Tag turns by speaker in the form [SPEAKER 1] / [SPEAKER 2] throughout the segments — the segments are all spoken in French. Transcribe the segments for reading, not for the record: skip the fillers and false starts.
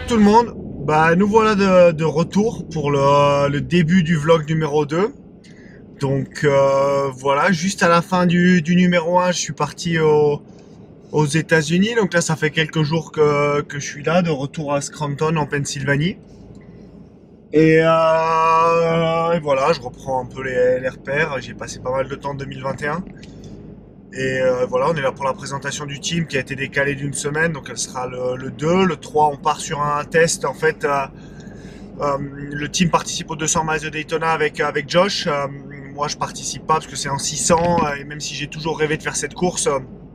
[SPEAKER 1] Tout le monde, bah nous voilà de retour pour le début du vlog numéro 2. Donc voilà, juste à la fin du numéro 1, je suis parti aux États-Unis. Donc là, ça fait quelques jours que je suis là, de retour à Scranton en Pennsylvanie. Et voilà, je reprends un peu les repères. J'ai passé pas mal de temps en 2021. Et voilà, on est là pour la présentation du team qui a été décalée d'une semaine. Donc elle sera le 2. Le 3, on part sur un test. En fait, le team participe aux 200 miles de Daytona avec Josh. Moi, je participe pas parce que c'est en 600. Et même si j'ai toujours rêvé de faire cette course,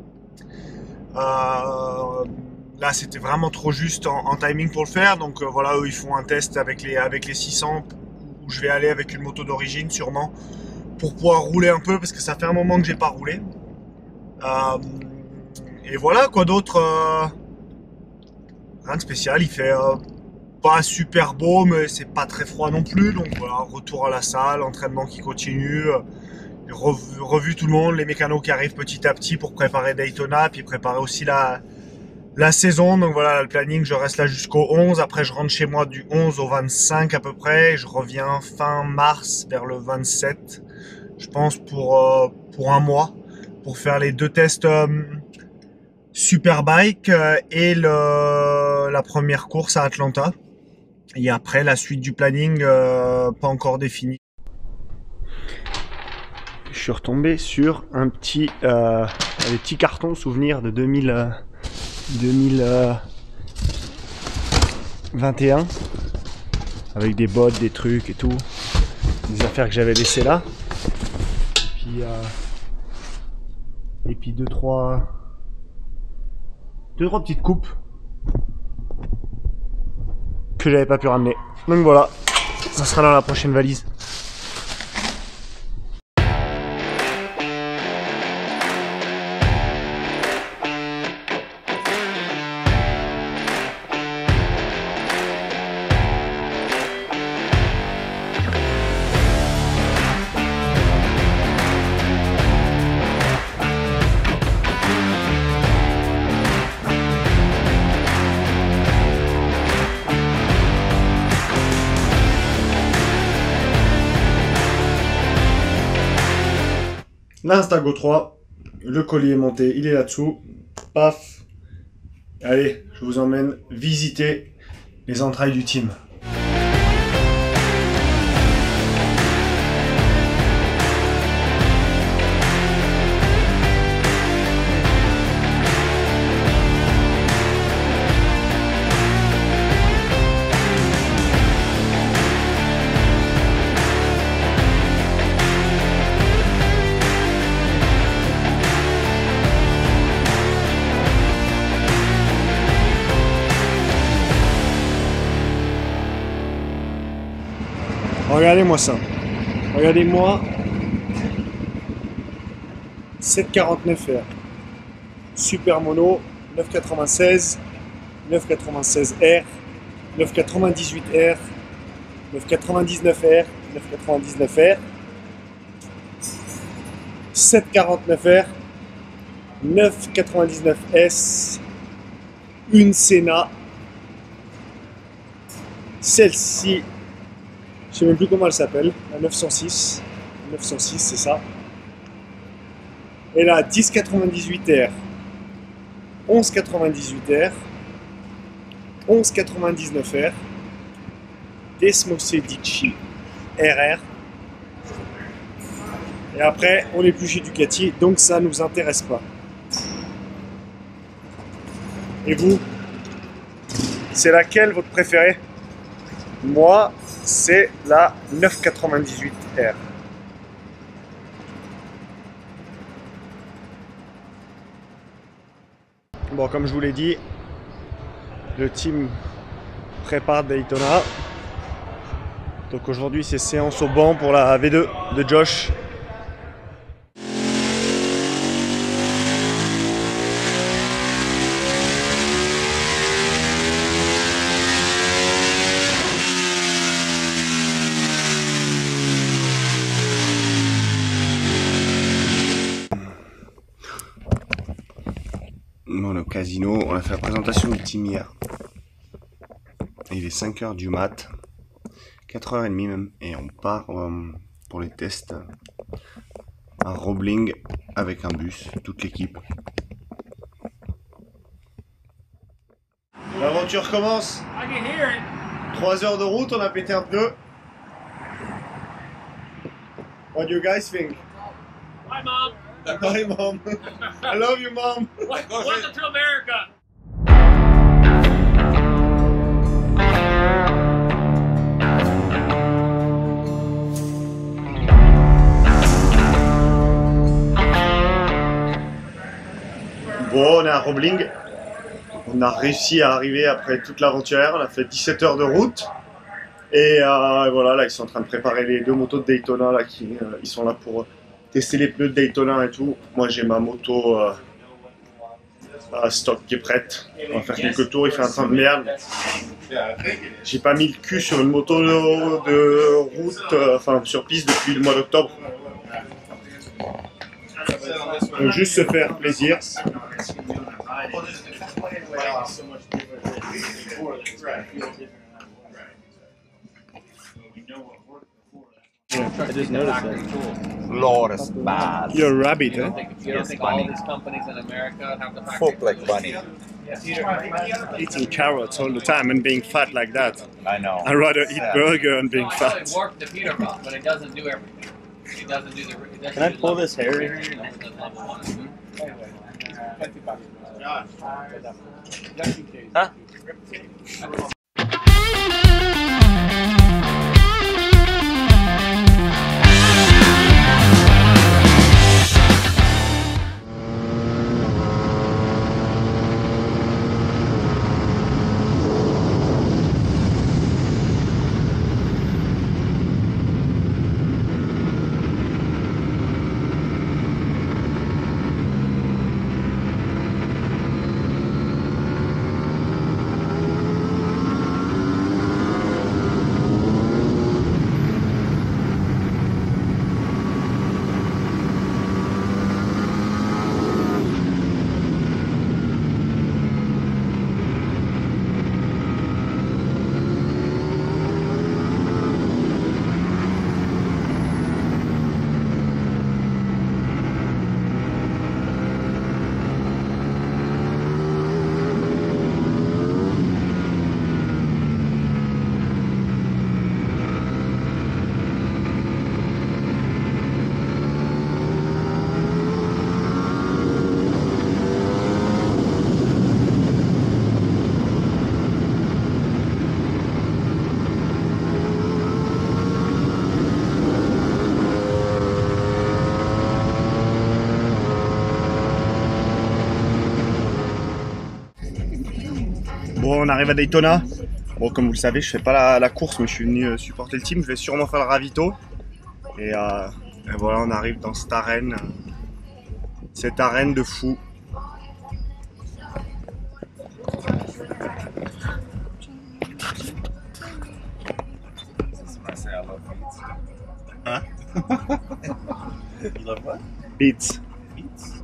[SPEAKER 1] là, c'était vraiment trop juste en timing pour le faire. Donc voilà, eux, ils font un test avec les 600 où je vais aller avec une moto d'origine sûrement pour pouvoir rouler un peu parce que ça fait un moment que j'ai pas roulé. Et voilà, quoi d'autre, rien de spécial. Il fait pas super beau, mais c'est pas très froid non plus. Donc voilà, retour à la salle, entraînement qui continue. Revu tout le monde, les mécanos qui arrivent petit à petit pour préparer Daytona, puis préparer aussi la saison. Donc voilà, le planning, je reste là jusqu'au 11. Après, je rentre chez moi du 11 au 25 à peu près. Je reviens fin mars, vers le 27, je pense, pour un mois, pour faire les 2 tests Superbike et la première course à Atlanta. Et après, la suite du planning, pas encore définie. Je suis retombé sur des petits cartons souvenirs de 2021 avec des bottes, des trucs et tout, des affaires que j'avais laissées là. Et puis deux trois petites coupes que j'avais pas pu ramener. Donc voilà, ça sera dans la prochaine valise. L'Instago 3, le collier est monté, il est là-dessous. Paf. Allez, je vous emmène visiter les entrailles du team. Regardez-moi ça. Regardez-moi 749R. Super mono, 996, 996R, 998R, 999R, 999R, 749R, 999S, une Senna. Celle-ci, je sais même plus comment elle s'appelle, la 906. 906, c'est ça. Et la 1098R, 1198R, 1199R, Desmosedici RR. Et après, on n'est plus chez Ducati, donc ça nous intéresse pas. Et vous, c'est laquelle votre préférée? Moi, c'est la 998R. Bon, comme je vous l'ai dit, le team prépare Daytona. Donc aujourd'hui, c'est séance au banc pour la V2 de Josh. Bon, le casino, on a fait la présentation du team hier.
[SPEAKER 2] Il est 5 h du mat, 4 h 30 même, et on part pour les tests à Roebling avec un bus, toute l'équipe. L'aventure commence. 3 heures de route, on a pété un pneu. What do you guys think?
[SPEAKER 3] Hi, Mom.
[SPEAKER 2] Hi, Mom. I love you, Mom.
[SPEAKER 3] Welcome to America.
[SPEAKER 2] Bon, on est à Roebling. On a réussi à arriver après toute l'aventure. On a fait 17 heures de route. Et voilà, là, ils sont en train de préparer les 2 motos de Daytona. Là, ils sont là pour tester les pneus de Daytona et tout. Moi, j'ai ma moto stock qui est prête. On va faire quelques tours. Il fait un temps de merde. J'ai pas mis le cul sur une moto de route, enfin sur piste depuis le mois d'octobre. Donc juste se faire plaisir.
[SPEAKER 4] I just noticed that.
[SPEAKER 5] Lotus bad.
[SPEAKER 2] You're a rabbit,
[SPEAKER 3] You
[SPEAKER 2] eh?
[SPEAKER 3] don't think all these companies in America have the factory?
[SPEAKER 5] Folk like bunny.
[SPEAKER 2] Eating carrots all the time and being fat like that.
[SPEAKER 5] I know.
[SPEAKER 2] I'd rather eat burger and being
[SPEAKER 3] No, I know
[SPEAKER 2] fat.
[SPEAKER 3] it worked the Peterbilt, but it doesn't do everything. It doesn't do the. It doesn't
[SPEAKER 4] Can I
[SPEAKER 3] do
[SPEAKER 4] pull
[SPEAKER 3] level
[SPEAKER 4] this hair
[SPEAKER 3] two.
[SPEAKER 4] in here?
[SPEAKER 3] It does level one.
[SPEAKER 4] Huh?
[SPEAKER 2] Bon, on arrive à Daytona. Bon, comme vous le savez, je fais pas la course, mais je suis venu supporter le team. Je vais sûrement faire le ravito. Et voilà, on arrive dans cette arène de fou. Hein?
[SPEAKER 5] You love what?
[SPEAKER 2] Beats.
[SPEAKER 5] Beats?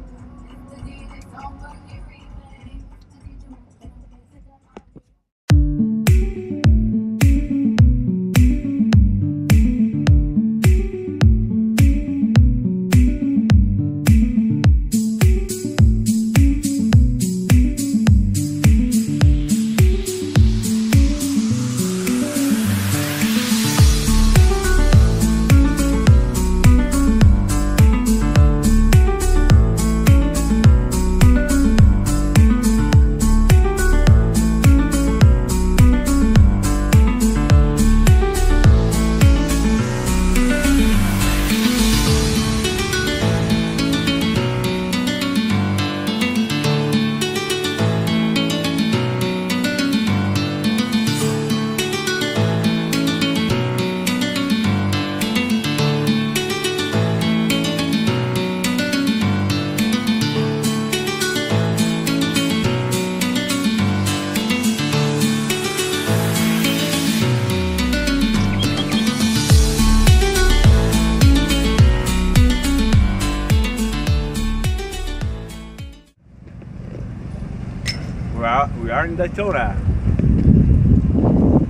[SPEAKER 4] We are in Daytona.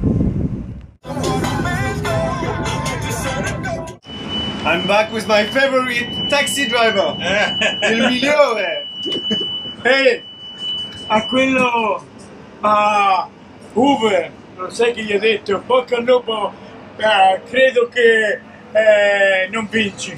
[SPEAKER 2] back with my favorite taxi driver. Il milieu,
[SPEAKER 6] Ehi, a quello a Uber, non sai che gli ha detto, bocca al lupo, credo che non vinci.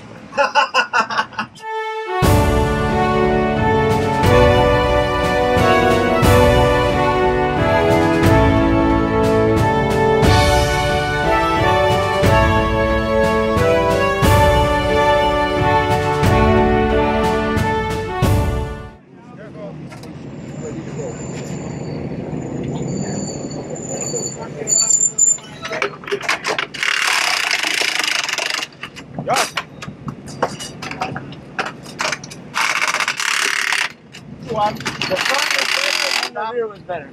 [SPEAKER 4] The front was better and the rear was better.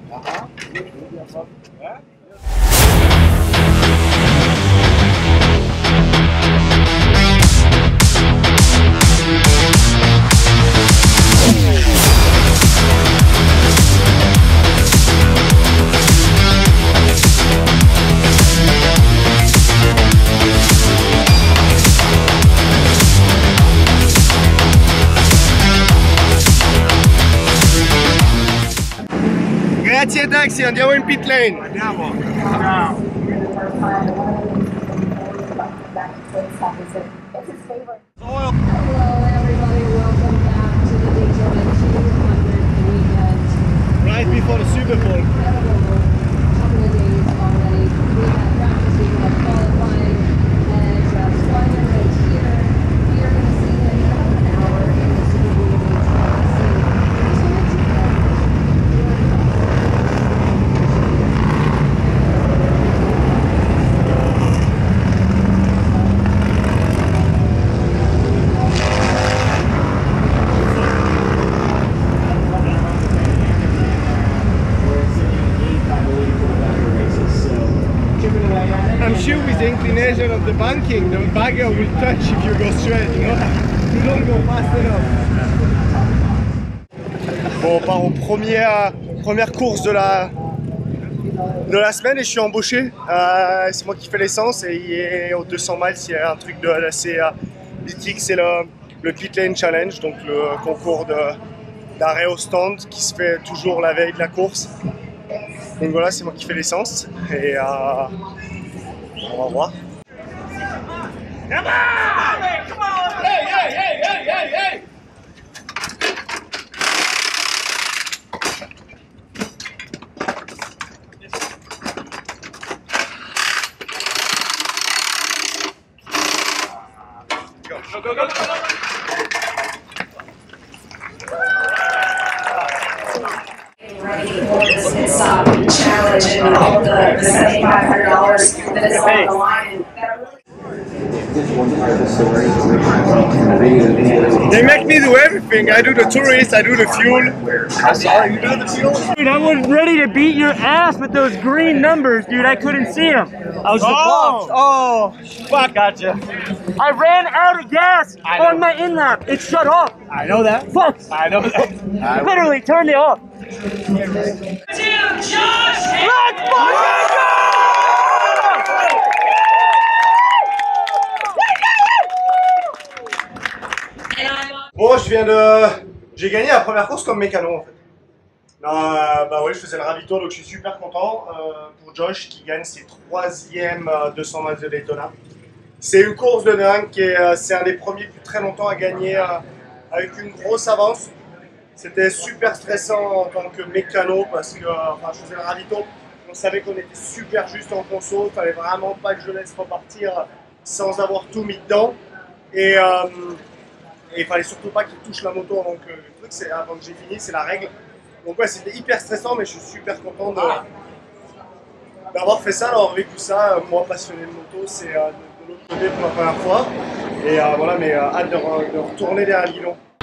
[SPEAKER 2] Grazie taxi, andiamo in pit lane.
[SPEAKER 1] Andiamo.
[SPEAKER 6] Ciao.
[SPEAKER 7] It's his favorite. Hello everybody, welcome back to the Daytona 200 weekend.
[SPEAKER 2] Right before the Super Bowl.
[SPEAKER 7] Couple of days already. We have practice, we have qualifying, and just final race here. We are going to see him in about an hour in the Super Bowl
[SPEAKER 2] I'm sure with the inclination of the banking, the bagger will touch if you go straight, you know? You don't go fast enough. Bon, on part aux première course de la semaine et je suis embauché. C'est moi qui fais l'essence et aux 200 miles, il y a un truc assez mythique, c'est le Pit Lane Challenge, donc le concours d'arrêt au stand qui se fait toujours la veille de la course. Donc voilà, c'est moi qui fais l'essence et on va voir.
[SPEAKER 6] Come on! Hey! Go!
[SPEAKER 7] ready for this challenge and all the $7,500 that is on the line.
[SPEAKER 2] They make me do everything. I do the tourist, I do the fuel.
[SPEAKER 8] Dude, I was ready to beat your ass with those green numbers, dude. I couldn't see them. I was fuck. Gotcha. I ran out of gas on my in-lap. It shut off.
[SPEAKER 4] I know that.
[SPEAKER 8] Fuck.
[SPEAKER 4] I know that.
[SPEAKER 8] Literally turned it off. Let's fucking go!
[SPEAKER 2] Bon, j'ai gagné la première course comme mécano en fait. Bah ouais, je faisais le ravito, donc je suis super content pour Josh qui gagne ses 3e 200 miles de Daytona. C'est une course de dingue, c'est un des premiers depuis très longtemps à gagner avec une grosse avance. C'était super stressant en tant que mécano parce que je faisais le ravito, on savait qu'on était super juste en conso, il fallait vraiment pas que je laisse repartir sans avoir tout mis dedans. Et il fallait surtout pas qu'il touche la moto avant que avant que j'ai fini, c'est la règle. Donc ouais, c'était hyper stressant, mais je suis super content d'avoir fait ça, d'avoir vécu ça. Moi, passionné de moto, c'est de l'autre côté pour la première fois. Et voilà, mais hâte de retourner derrière le guidon.